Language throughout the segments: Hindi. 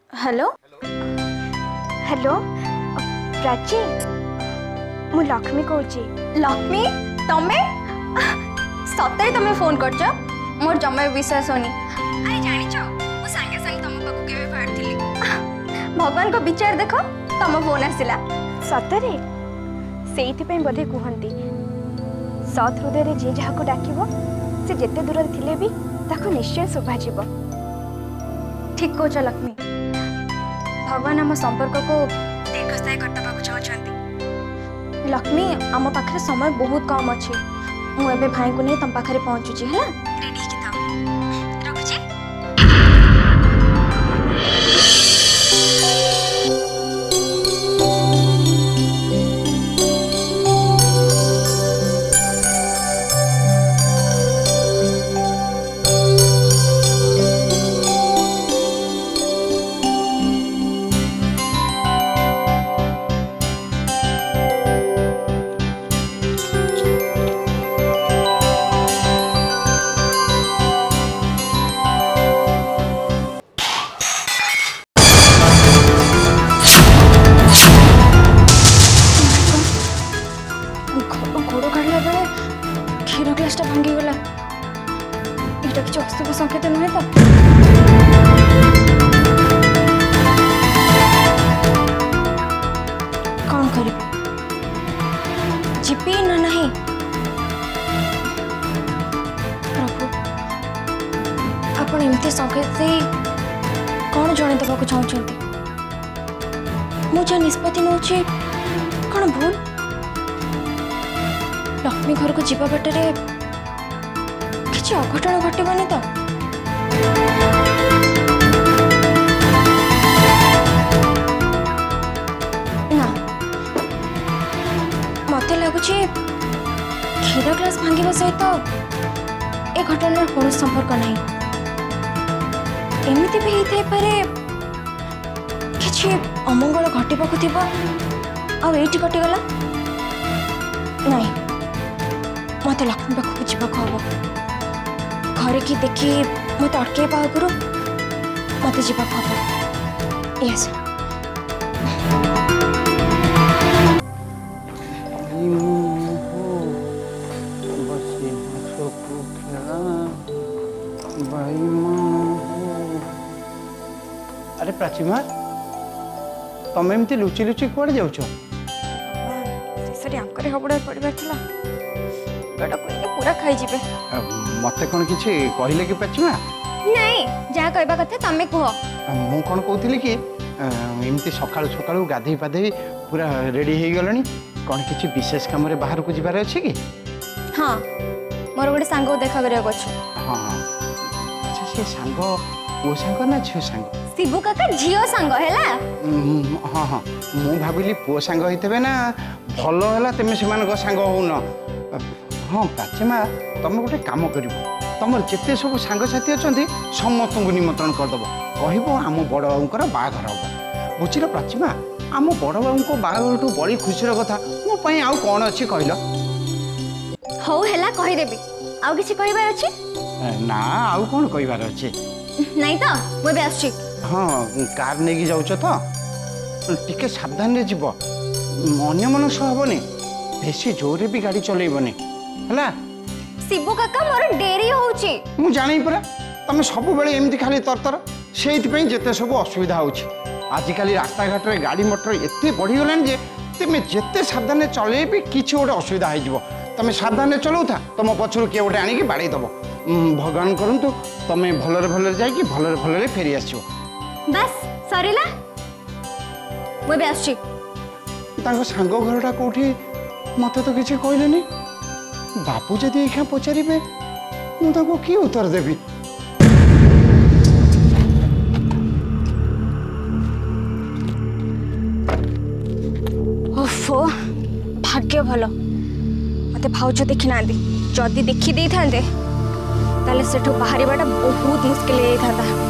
हेलो हेलो प्राची मु लक्ष्मी कहूँ। लक्ष्मी तमे सतरे तमे फोन करछ मोर जमा विश्वास होनी। अरे जानिछ मु संगे संगे तुम पाखु केबे फाड़थिली। भगवान को विचार देखो तुम फोन आसिला सतरे से बोधे कहती सत् हृदय जी जहाँ को डाक से जेते दूर थिले भी ताको निश्चय शोभाजिब। ठीक कौच लक्ष्मी भगवान आम संपर्क को दीर्घस्थायी करते चाहते। लक्ष्मी आम पाखे समय बहुत कम अच्छे मुझे भाई को नहीं तुम पाखे पहुँचुची है रेडी रखुची। क्षीर ग्लासटा भांगी गला एटा किछ अशुभ संकेत नुहे तो। कौन करी जीपी ना नहीं प्रभु आपण एमती संकेत दे कौन जणे देवाक चाहते मुझे निष्पत्ति नौची कौन भूल। लक्ष्मी घर को जीवा बाटरे किसी अघटन घटबनी तो। ना मत लगुच क्षीर ग्लास भांगा सहित ए घटनार कौन संपर्क नहीं। एमती भी होता पारे किसी अमंगल घटवाक थी आईटी कटिगला नहीं मत लक्ष्मी पाखक जावाक हम घरे कि देखी मत अटकैबा आगु मत जावाक हम। यस अरे प्राचीमा तमें एमती लुचि लुचि कौन जाऊँ हबड़ा पड़बार था बड़ा कोई पूरा खाई जीवे। मते कौन किछि कहले कि प्राचीमा नहीं जहाँ कहबा कथा तमे कह। मु कौन कहूली कि एमती सकाळु सकाळु गाधई पाधई पूरा रेडी हो गलनी कौन किछि विशेष काम रे बाहर को जिबार अछि कि? हाँ मोर गोटे सांग देखा करिया को छ। हाँ अच्छा से सांग वो सांग ना झियो सांग? शिबू काका झियो सांग हैला। हाँ हाँ मु भाबिली पुओ सांग होइतबे ना भल है तुम से सांग होन। हाँ प्राचीमा तुम गोटे कम कर तुम जिते सब सांगसाथी अच्छा समस्त को निमंत्रण करदेव कह आम बड़ बाबूर बाहाघर हम बुझल प्राचीमा आम बड़ बाबू बाहाघर बड़ी खुशी कथा मोपाई आउ कौन अच्छी कहल। हौ है कहीदेवी आउ किसी कहबार अछि ना आउ कौन कहबार अच्छे नहीं तो मुझे आस। हाँ कार नहीं जाऊच तो टिके सावधान रे जीव अन्य मनुष्य हेनी बेसी जोरे भी गाड़ी चलैबनी है। शिबू काका मोर डेरी होउची मु जानी परा तुम सब बेले एमती खाली तरतर से जिते सब असुविधा होउची। आजिकल रास्ता घाट रे गाड़ी मोटर एते बढ़ी गलानी जे तुम जिते सावधान चले भी किसी गोटे असुविधा हो तुम सावधान चलाऊ था तुम पछर किए गोटे आनिक बाड़े दब भगवान करंतु तुम भलरे भलरे जाइए भलरे भलरे फेरी आस। बस सरीला मुझे आस। सांग घरटा कौटी मत तो किसी कहले बापू जदि ये पचारे मुझे कि उत्तर देवी। ओफो भाग्य भल मत भाउज देखी ना जदि देखी दे था सेठू बाहर बहुत मुस्किल होता।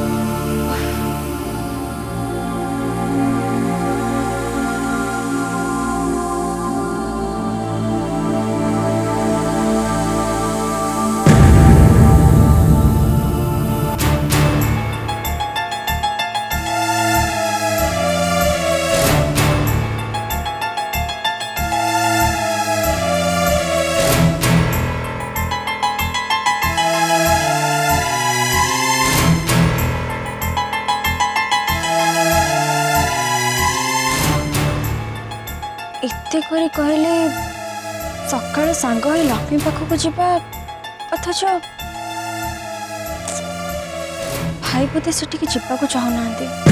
करी कहले सकाळ सांग होई लक्ष्मी पाखक जीवा अथच भाई बोधे से जावाक चाहूना।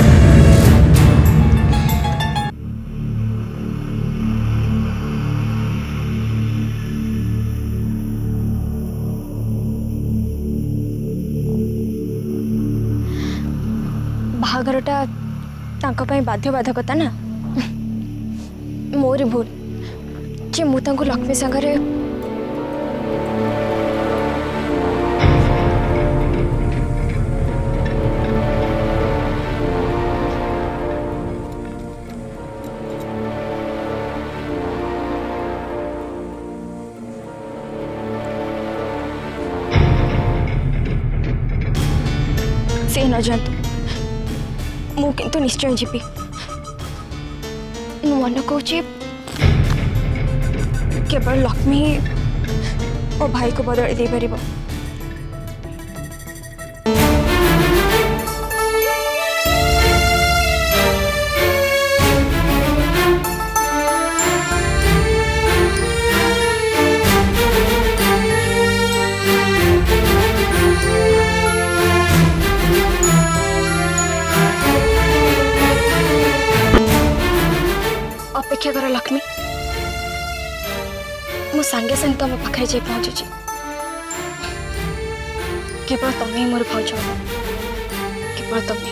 बाहाघरटा तांका पई बाध्य बाधकता ना मोरी भूल जे मु तांको लक्ष्मी संगरे से न जानतु मु किंतु निश्चय जीपी मन कौच केवल लक्ष्मी और भाई को बदल दे पार। अपेक्षा कर लक्ष्मी मु सांगे सांगे तुम पाखे जा पहुँचुची केवल तुम्हें मोर भाज केवल तुम्हें।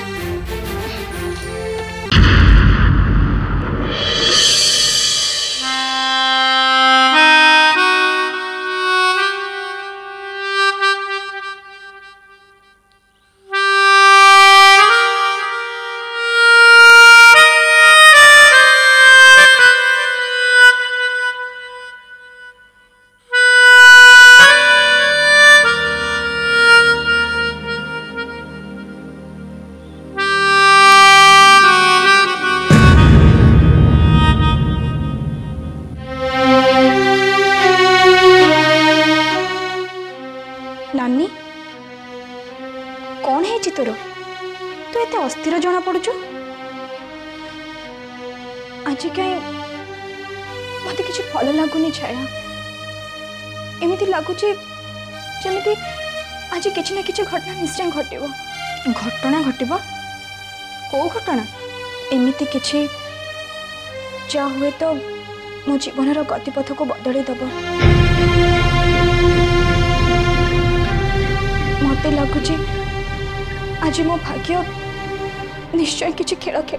नानी कौन है तोर तू एत अस्थिर जना पड़ुचु आज कहीं मत कि भल लगुनि छाया एमती लगुच जमी आज कि ना कि घटना निश्चय घटव घटना घटव कौ घटना एमती कि जा हुए तो मो जीवन गतिपथ को बदल दब मत लगुच आज मो भाग्य निश्चय किसी खेल खेल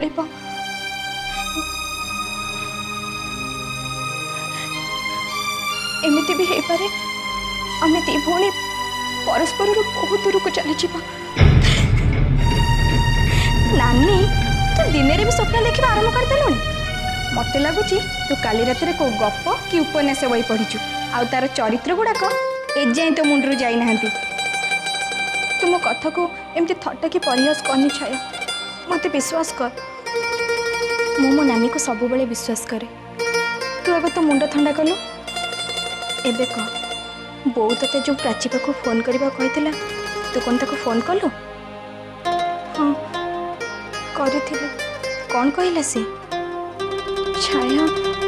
एमती भी हो पारे आम दी भौणी परस्पर बहुत दूर को चली जा। नानी तू दिन में भी स्वप्न देखा आरंभ करदेलु मत लगुच तू काली रात को गप कि उपन्यास बही पढ़ीचु आ तार चरित्र गुड़ाक एजाए तो मुंडू जाना तुम कथा को एमती थट्टा कि परिहास करनी छाया मत विश्वास कर मु मो नानी को सब बेले विश्वास करे तू आगे तो मुंड ठंडा कलु एबे कह बो ते जो प्राची पाक फोन करने कही तू कौन ताको फोन कलु? हाँ करी कौन कहला सी छाया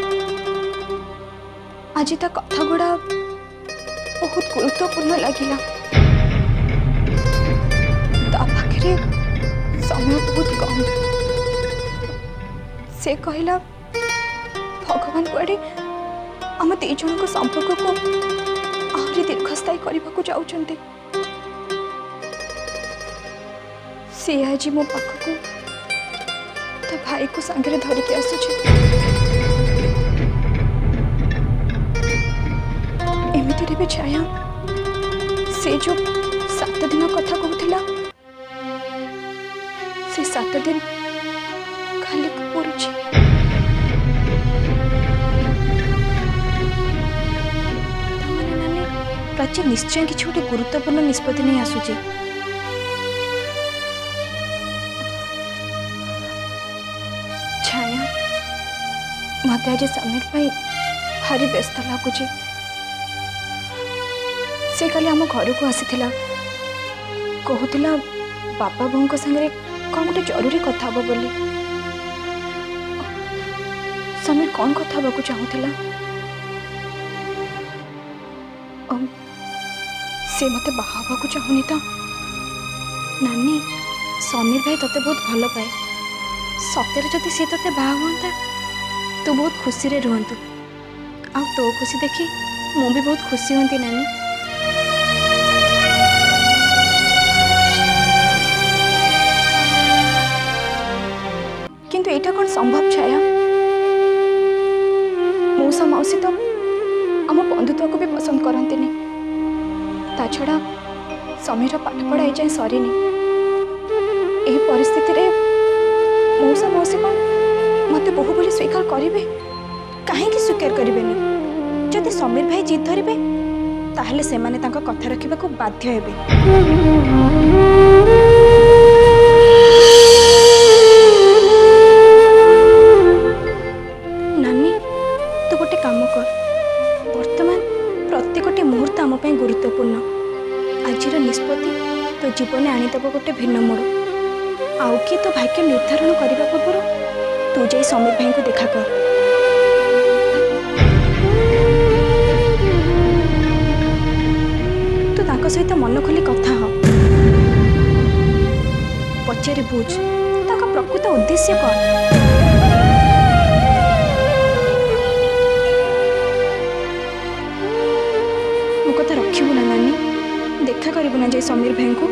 आज ता कथा गुड़ा बहुत गुरुत्वपूर्ण लगिला पाखे समय बहुत कम से कहला भगवान कुआडे आम दी जन को संपर्क को आहरी दीर्घस्थायी करने को जाउछन्ते से आज मो पाखक तो भाई को सांगे धरिकी आसुचे एमती भी छाया से जो 7 दिन कथा कहूला से 7 दिन खाली पड़ुची प्राची निश्चय किसी गोटे गुरुत्वपूर्ण निष्पत्ति नहीं आसुची छाया मत आज समीर भारी व्यस्त लगुच से काली आम घर को आसीथिला कहूला बापा बों संगे कौन गोटे जरूरी कथा हम बोली समीर कौन कथा हवा चाहूला से मते बाहा चाहूनी तो नानी समीर भाई तते बहुत भल पाए सତରେ जदि सी ते बाहा हुआ तू बहुत खुशी रे रुहतु आ तो खुशी देखी मु भी बहुत खुशी होती नानी। किंतु एटा कौन संभव छाया मौसा मौसी तो आम बंधुत्व को भी पसंद करते नहीं ता छड़ा समीर पाठ पढ़ा ए जाए सरीनी यही परिस्थिति रे मौसा मौसी कौन मत बहु बोली स्वीकार करेंगे कहीं स्वीकार करेंगे जदि समीर भाई जिद धरवे ताहले से माने तांका कथा रखा को बाध्य हेबे। नानी तू गोटे काम कर वर्तमान प्रत्येक मुहूर्त आम गुरुत्वपूर्ण आज निष्पत्ति तो जीवन आनीदेव गोटे भिन्न मोड़ आउ किए तो भाग्य निर्धारण करने पूर्व तू जाई समीर भाई को देखा कर। तू तांको सहित मन खोली कथा हो पचारे बुझ तांको प्रकृत उद्देश्य कौन। मो कथा रखिबु ना नानी देखा करिबु ना जाई समीर भाई को।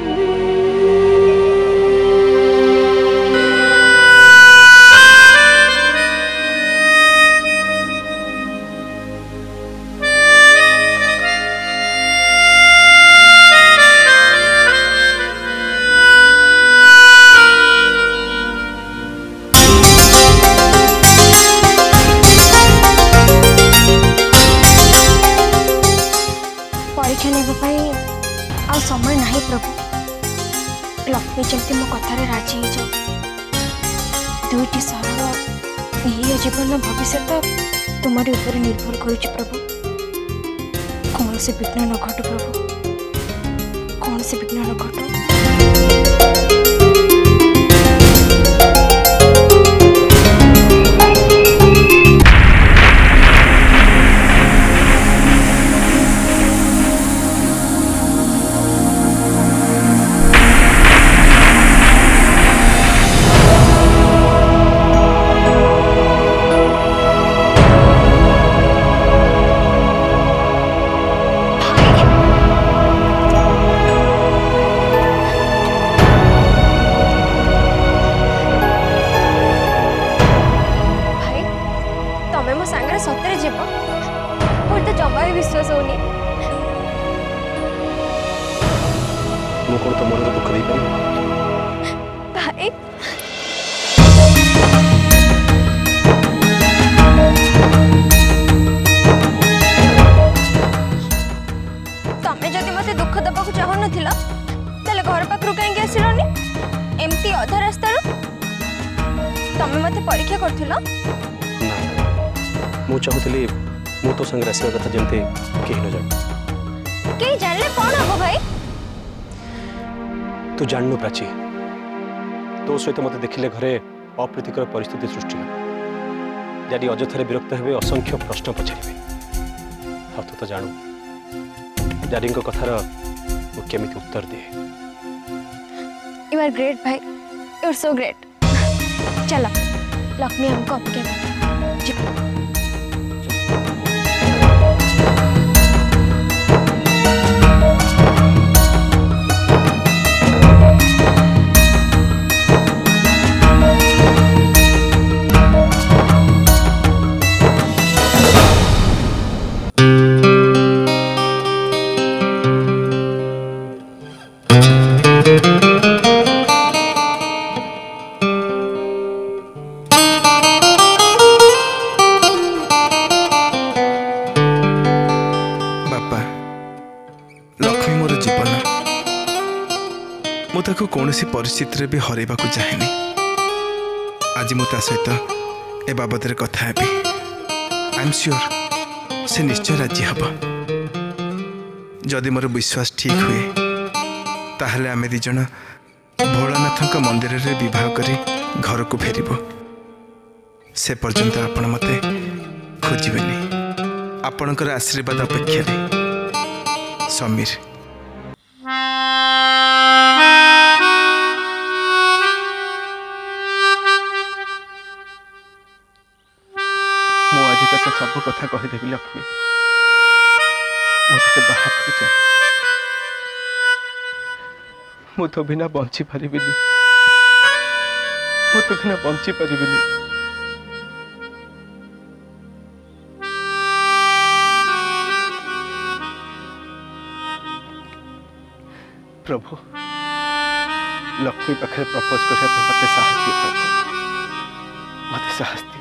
आ समय नहीं प्रभु लक्ष्मी जल्दी मो कथार राजी हो जाओ दुईटी सरल निरीह जीवन भविष्य तुम्हारे ऊपर निर्भर करुच्ची प्रभु कौन से विघ्न न घटू प्रभु कौन से विघ्न न घटू। सतरे जीव मोर तो जमा भी विश्वास होनी मो कोन तो मन दुख दे पारि भाई तमे जदि मते दुख दबा को चाह नथिला तले घर पाखरु कहीं आसिलोनी एमती अधा रास्ता तमे मते परीक्षा करथिलो मु चाहूली मु तो संग आसवा कथा जमते कहीं न जान के जानले कौन हो भाई तू जाननु प्राची तो सहित मते देखिले घरे अप्रीतिकर परिस्थिति सृष्टि हो जदि अजथरे विरक्त हेबे असंख्य प्रश्न पछारिबे हा तू तो जानू डैडी को कथार मु केमिति उत्तर दे। यू आर ग्रेट भाई यू आर सो ग्रेट। चलो लक्ष्मी हमको अपेक्षा जी कौन सी परिस्थिति भी हरैबा को चाहेनी आज मुझे सहित ए बाबद कथा हेबी आई एम श्योर से निश्चय राजी हम जदि मोर विश्वास ठीक हुए ताहले आमे दिजन भोलानाथ मंदिर रे विवाह करी घर को फेरबो से पर्यंत आपण मते खोजबेनि आपणकर आशीर्वाद अपेक्षा समीर। मु आज तक सब कथा कहीदेवी लक्ष्मी मत बाहर चाहे मु तो बिना बंची पारि मु तो बिना बंची पारि प्रभु लक्ष्मी पाखे प्रपोज करने मत साहस दियो प्रभु मत साहस दियो।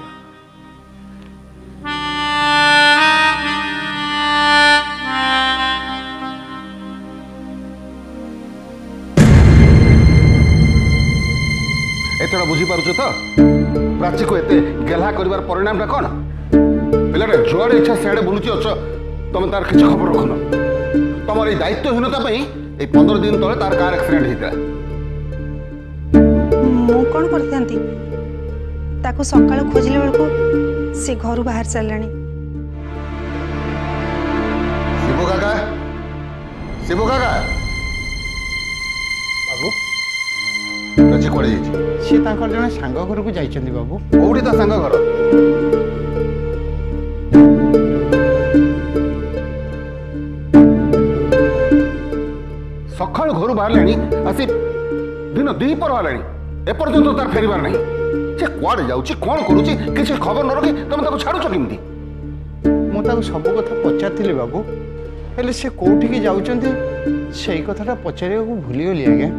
एतटा बुझीपारुଛ तो प्राची को एते गेला करिवार परिणाम कौन पिलाटा जुआड़े इच्छा सियाड़े बुलुची अछ तुम तार किछ खबर रखुन तुम ये दायित्वहीनता 15 दिन तले तार कार एक्सीडेंट होता मु कौन करती ताको सकाळ खोजिले बेलको से घर बाहर चललानी। शिव काका बाबू प्राची कुआड़े जाइछि सी तांकर जने सांग घर को जाइछन्ती बाबू। कोउठी ता सांग घर सकाल घर बाहर आसी दिन 2 पर हलाणी एपर्यंत तार फेरबार नहीं से कुआड़े जाउछि कोन करूछि किछि खबर न रखी तुम ताको छाड़ुछ किमती। मु ताको सब कथा पचारथिले बाबू हेले से कोउठी की जाउछन्ती सेई कथाटा पचारिया को भूली गली आज्ञा।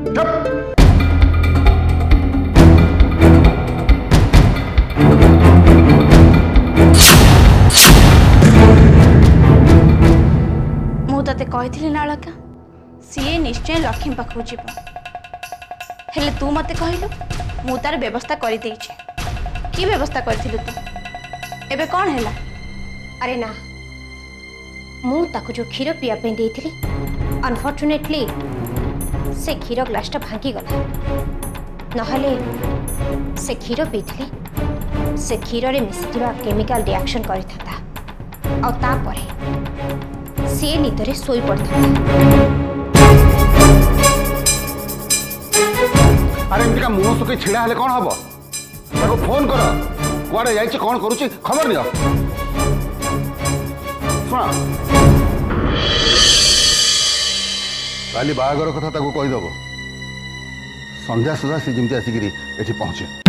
मु तते कहिथिली ना अलका सीए निश्चय लक्ष्मी पाखु जीव हेले तू मते कहलु मु तार व्यवस्था करि देइछे की व्यवस्था करथिलु तू एबे कोन हैला। अरे ना मु ताको जो क्षीर पिया पे देइथिली अनफॉर्चुनेटली से क्षीर ग्लासटा भांगी गला नहले से क्षीर पीथिली से क्षीर रे मिसिथिबा केमिकल रिएक्शन करिथाता आ तापरे से निदरे सोई पड़ता। अरे एमती मुह सुखी छिड़ा हेले कौन हम ताको फोन कर कुआड़े जाइछि कौन करूछि खबर नियो सुना काली बाहागर कथा ताको कहीदेव संध्या सुधा सी जमी आसिक एठी पहुँचे।